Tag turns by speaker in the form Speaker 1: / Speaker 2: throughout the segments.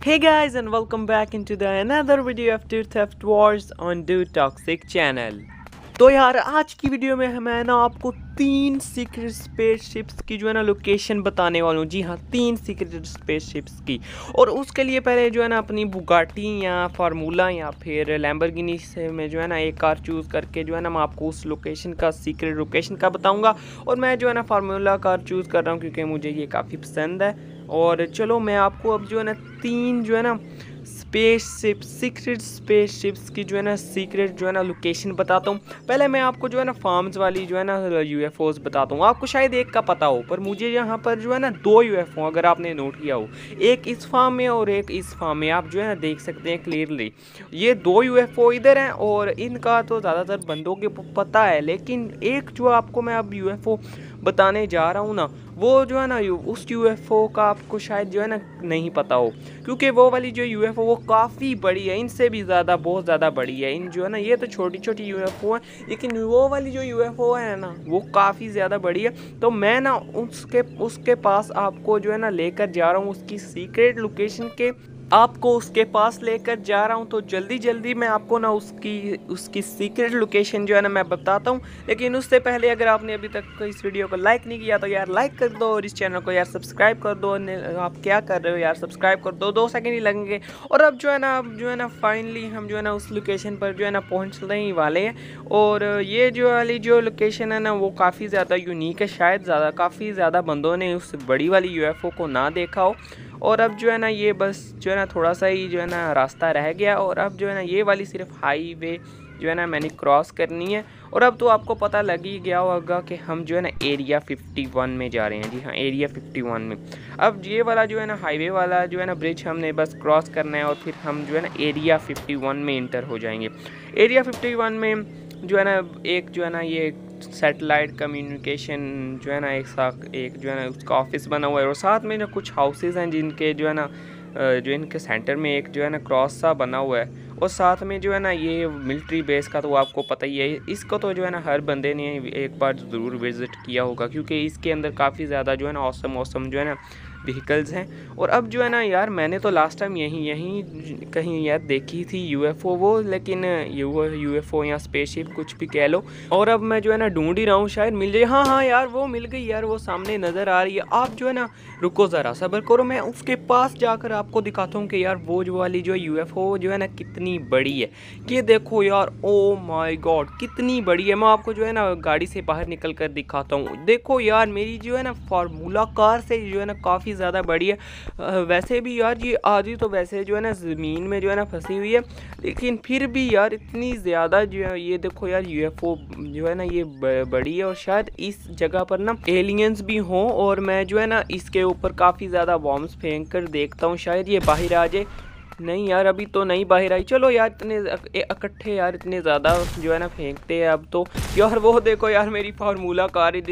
Speaker 1: Hey guys and welcome back into the another video of Do Theft Wars on Do Toxic channel। तो यार आज की video में मैं ना आपको 3 सीक्रेट स्पेसशिप्स की जो है ना लोकेशन बताने वाला हूँ। जी हाँ, 3 सीक्रेट स्पेसशिप्स की। और उसके लिए पहले जो है ना अपनी बुगाटी या फार्मूला या फिर लैम्बोर्गिनी से मैं जो है ना एक कार चूज़ करके जो है ना मैं आपको उस लोकेशन का सीक्रेट लोकेशन का बताऊँगा। और मैं जो है ना फार्मूला कार चूज़ कर रहा हूँ क्योंकि मुझे ये काफ़ी पसंद है। और चलो मैं आपको अब जो है ना 3 जो है ना स्पेसशिप सीक्रेट स्पेसशिप्स की जो है ना सीक्रेट जो है ना लोकेशन बताता हूँ। पहले मैं आपको जो है ना फार्म्स वाली जो है ना यूएफओस बताता हूँ। आपको शायद एक का पता हो, पर मुझे यहाँ पर जो है ना 2 यूएफओ अगर आपने नोट किया हो, एक इस फार्म में और एक इस फार्म में, आप जो है ना देख सकते हैं क्लियरली। ये 2 यूएफओ इधर हैं और इनका तो ज़्यादातर बंदों के पता है, लेकिन एक जो आपको मैं अब यूएफओ बताने जा रहा हूँ ना, वो जो है ना उस यूएफओ का आपको शायद जो है ना नहीं पता हो, क्योंकि वो वाली जो यूएफओ वो काफ़ी बड़ी है, इनसे भी ज़्यादा बहुत ज़्यादा बड़ी है। इन जो है ना ये तो छोटी छोटी यूएफओ है, लेकिन वो वाली जो यूएफओ है ना वो काफ़ी ज़्यादा बड़ी है। तो मैं ना उसके पास आपको जो है ना लेकर जा रहा हूँ, उसकी सीक्रेट लोकेशन के आपको उसके पास लेकर जा रहा हूं। तो जल्दी जल्दी मैं आपको ना उसकी सीक्रेट लोकेशन जो है ना मैं बताता हूं। लेकिन उससे पहले अगर आपने अभी तक इस वीडियो को लाइक नहीं किया तो यार लाइक कर दो और इस चैनल को यार सब्सक्राइब कर दो। आप क्या कर रहे हो यार, सब्सक्राइब कर दो, 2 सेकंड ही लगेंगे। और अब जो है ना फाइनली हम जो है ना उस लोकेशन पर जो है ना पहुँचने ही वाले हैं। और ये जो वाली जो लोकेशन है ना वो काफ़ी ज़्यादा यूनिक है, शायद काफ़ी ज़्यादा बंदों ने उस बड़ी वाली यूएफओ को ना देखा हो। और अब जो है ना ये बस जो है ना थोड़ा सा ही जो है ना रास्ता रह गया, और अब जो है ना ये वाली सिर्फ हाईवे जो है ना मैंने क्रॉस करनी है। और अब तो आपको पता लग ही गया होगा कि हम जो है ना एरिया 51 में जा रहे हैं। जी हाँ, एरिया 51 में। अब ये वाला जो है ना हाईवे वाला जो है ना ब्रिज हमने बस क्रॉस करना है और फिर हम जो है ना एरिया 51 में इंटर हो जाएंगे। एरिया 51 में जो है ना एक जो है ना ये सैटेलाइट कम्युनिकेशन जो है ना एक जो है ना उसका ऑफिस बना हुआ है, और साथ में ना कुछ हाउसेस हैं जिनके जो है ना जो इनके सेंटर में एक जो है ना क्रॉस सा बना हुआ है। और साथ में जो है ना ये मिलिट्री बेस का तो आपको पता ही है, इसको तो जो है ना हर बंदे ने एक बार ज़रूर विज़िट किया होगा, क्योंकि इसके अंदर काफ़ी ज़्यादा जो है ना औसम जो है ना व्हीकल्स हैं। और अब जो है ना यार मैंने तो लास्ट टाइम यहीं कहीं यार देखी थी यूएफओ वो, लेकिन यूएफओ या स्पेसशिप कुछ भी कह लो। और अब मैं जो है ना ढूंढ ही रहा हूँ, शायद मिल जाए। हाँ हाँ यार वो मिल गई यार, वो सामने नज़र आ रही है। आप जो है ना रुको ज़रा सब्र करो, मैं उसके पास जाकर आपको दिखाता हूँ कि यार वो जो वाली जो यूएफओ जो है ना कितनी बड़ी है। ये देखो यार, ओ माय गॉड कितनी बड़ी है। मैं आपको जो है ना गाड़ी से बाहर निकल कर दिखाता हूँ। देखो यार मेरी जो है ना फार्मूला कार से जो है ना काफ़ी ज़्यादा बड़ी है। वैसे भी यार ये आधी तो वैसे जो है ना ज़मीन में जो है ना फंसी हुई है, लेकिन फिर भी यार इतनी ज़्यादा जो है, ये देखो यार यूएफओ जो है ना ये बड़ी है। और शायद इस जगह पर ना एलियंस भी हों, और मैं जो है ना इसके ऊपर काफ़ी ज़्यादा बॉम्ब्स फेंक कर देखता हूँ, शायद ये बाहर आ जाए। नहीं यार अभी तो नहीं बाहर आई। चलो यार इतने इकट्ठे यार इतने ज़्यादा जो है ना फेंकते हैं अब तो। यार वो देखो यार मेरी फार्मूला कार ही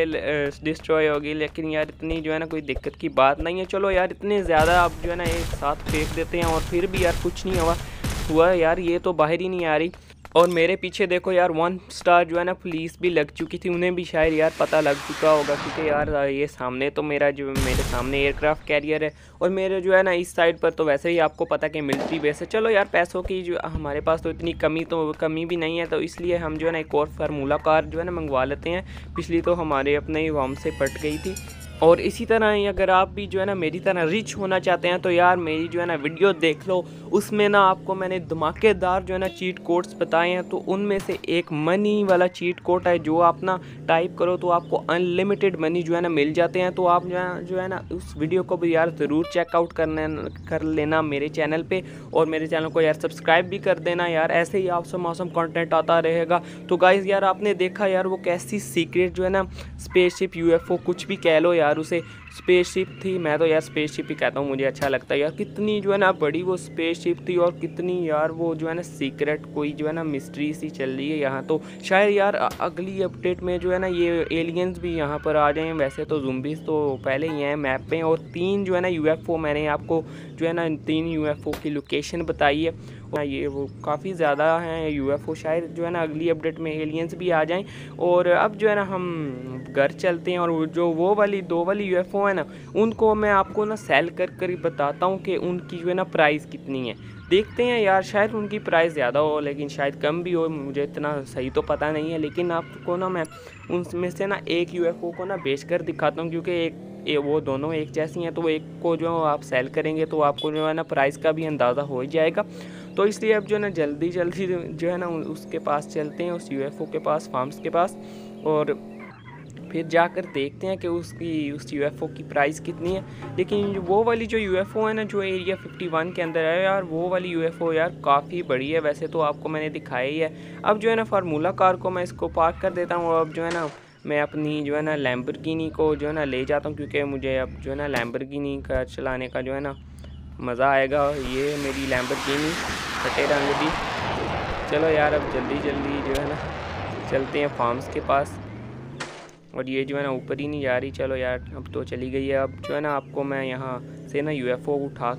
Speaker 1: डिस्ट्रॉय होगी, लेकिन यार इतनी जो है ना कोई दिक्कत की बात नहीं है। चलो यार इतने ज़्यादा अब जो है ना एक साथ फेंक देते हैं, और फिर भी यार कुछ नहीं हुआ यार, ये तो बाहर ही नहीं आ रही। और मेरे पीछे देखो यार 1 स्टार जो है ना पुलिस भी लग चुकी थी, उन्हें भी शायद यार पता लग चुका होगा, क्योंकि यार ये सामने तो मेरे सामने एयरक्राफ्ट कैरियर है, और मेरे जो है ना इस साइड पर तो वैसे ही आपको पता कि मिलिट्री बेस है। चलो यार पैसों की जो हमारे पास तो इतनी कमी भी नहीं है, तो इसलिए हम जो है ना एक और फार्मूला कार जो है ना मंगवा लेते हैं। पिछली तो हमारे अपने ही वॉम से फट गई थी। और इसी तरह ही अगर आप भी जो है ना मेरी तरह रिच होना चाहते हैं तो यार मेरी जो है ना वीडियो देख लो। उसमें ना आपको मैंने धमाकेदार जो है ना चीट कोड्स बताए हैं, तो उनमें से एक मनी वाला चीट कोड है, जो आप ना टाइप करो तो आपको अनलिमिटेड मनी जो है ना मिल जाते हैं। तो आप जो है ना उस वीडियो को भी यार ज़रूर चेकआउट कर लेना मेरे चैनल पे, और मेरे चैनल को यार सब्सक्राइब भी कर देना यार, ऐसे ही आपसे मौसम कंटेंट आता रहेगा। तो गाइज़ यार आपने देखा यार वो कैसी सीक्रेट जो है ना स्पेसशिप यूएफओ कुछ भी कह लो यार, उसे स्पेसशिप थी, मैं तो यार स्पेसशिप ही कहता हूँ, मुझे अच्छा लगता है यार। कितनी जो है ना बड़ी वो स्पेसशिप थी, और कितनी यार वो जो है ना सीक्रेट कोई जो है ना मिस्ट्री सी चल रही है यहाँ। तो शायद यार अगली अपडेट में जो है ना ये एलियंस भी यहाँ पर आ जाएं। वैसे तो ज़ुम्बीज़ तो पहले ही हैं मैप पे, और 3 जो है ना यूएफओ मैंने आपको जो है ना 3 यूएफओ की लोकेशन बताई है। और ये वो काफ़ी ज़्यादा हैं यूएफओ, शायद जो है ना अगली अपडेट में एलियंस भी आ जाएं। और अब जो है ना हम घर चलते हैं और जो वो वाली 2 वाली यूएफओ है ना, उनको मैं आपको ना सेल कर बताता हूँ कि उनकी जो है ना प्राइस कितनी है। देखते हैं यार, शायद उनकी प्राइस ज़्यादा हो लेकिन शायद कम भी हो, मुझे इतना सही तो पता नहीं है। लेकिन आपको ना मैं उनमें से ना एक यूएफओ को ना बेच कर दिखाता हूँ, क्योंकि वो दोनों एक जैसी हैं, तो एक को जो आप सेल करेंगे तो आपको जो है ना प्राइस का भी अंदाज़ा हो ही जाएगा। तो इसलिए अब जो है ना जल्दी जो है ना उसके पास चलते हैं, उस यूएफओ के पास, फार्म्स के पास, और फिर जाकर देखते हैं कि उस यूएफओ की प्राइस कितनी है। लेकिन वो वाली जो यूएफओ है ना, जो एरिया 51 के अंदर है यार, वो वाली यूएफओ यार काफ़ी बड़ी है। वैसे तो आपको मैंने दिखाया ही है। अब जो है ना फार्मूला कार को मैं इसको पार्क कर देता हूँ। अब जो है ना मैं अपनी जो है ना लैम्बोर्गिनी को जो है ना ले जाता हूँ, क्योंकि मुझे अब जो है ना लैम्बोर्गिनी का चलाने का जो है ना मज़ा आएगा। ये मेरी लैम्बोर्गिनी फटे रंग दी। चलो यार, अब जल्दी जो है ना चलते हैं फार्म्स के पास। और ये जो है ना ऊपर ही नहीं जा रही। चलो यार, अब तो चली गई है। अब जो है ना आपको मैं यहाँ से ना यूएफओ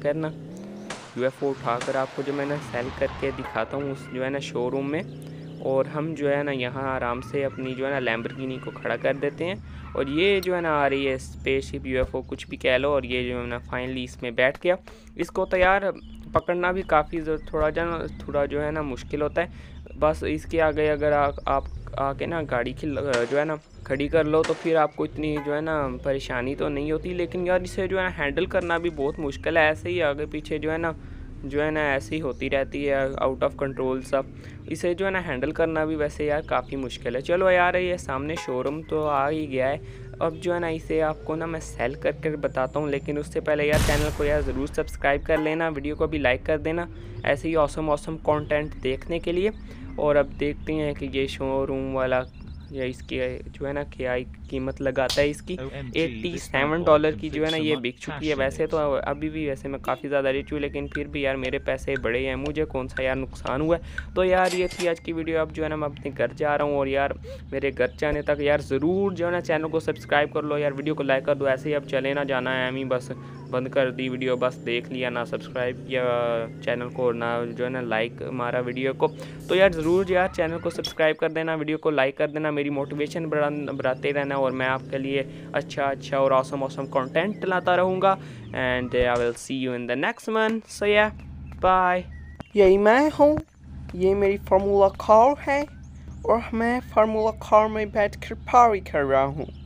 Speaker 1: उठाकर आपको जो मैं ना सेल करके दिखाता हूँ उस जो है ना शोरूम में। और हम जो है ना यहाँ आराम से अपनी जो है ना लैम्बोर्गिनी को खड़ा कर देते हैं। और ये जो है ना आ रही है स्पेसशिप यूएफओ, कुछ भी कह लो। और ये जो है ना फाइनली इसमें बैठ गया। इसको तो यार पकड़ना भी काफ़ी थोड़ा जो है ना मुश्किल होता है। बस इसके आगे अगर आप आके ना गाड़ी की जो है ना खड़ी कर लो तो फिर आपको इतनी जो है ना परेशानी तो नहीं होती। लेकिन यार इसे जो है ना हैंडल करना भी बहुत मुश्किल है। ऐसे ही आगे पीछे जो है ना ऐसे ही होती रहती है, आउट ऑफ कंट्रोल सब। इसे जो है ना हैंडल करना भी वैसे यार काफ़ी मुश्किल है। चलो यार, ये सामने शोरूम तो आ ही गया है। अब जो है ना इसे आपको ना मैं सेल कर बताता हूँ। लेकिन उससे पहले यार चैनल को यार ज़रूर सब्सक्राइब कर लेना, वीडियो को भी लाइक कर देना ऐसे ही ऑसम कंटेंट देखने के लिए। और अब देखते हैं कि ये शोरूम वाला या इसकी जो है ना क्या कीमत लगाता है। इसकी $87 की जो है ना ये बिक चुकी है। वैसे तो अभी भी वैसे मैं काफ़ी ज़्यादा रिच हूँ, लेकिन फिर भी यार मेरे पैसे बड़े हैं, मुझे कौन सा यार नुकसान हुआ है। तो यार ये थी आज की वीडियो। अब जो है ना मैं अपने घर जा रहा हूँ। और यार मेरे घर जाने तक यार ज़रूर जो है ना चैनल को सब्सक्राइब कर लो यार, वीडियो को लाइक कर दो। ऐसे ही अब चले ना जाना है, एम बस बंद कर दी वीडियो, बस देख लिया, ना सब्सक्राइब किया चैनल को, ना जो है ना लाइक मारा वीडियो को। तो यार ज़रूर यार चैनल को सब्सक्राइब कर देना, वीडियो को लाइक कर देना, मेरी मोटिवेशन बढ़ाते रहना। और मैं आपके लिए अच्छा और ऑसम कंटेंट लाता रहूँगा। And I will see you in the next one. So yeah bye.
Speaker 2: यही मैं हूँ, ये मेरी फार्मूला कार है और मैं फार्मूला कार में बैठकर पारी कर रहा हूँ।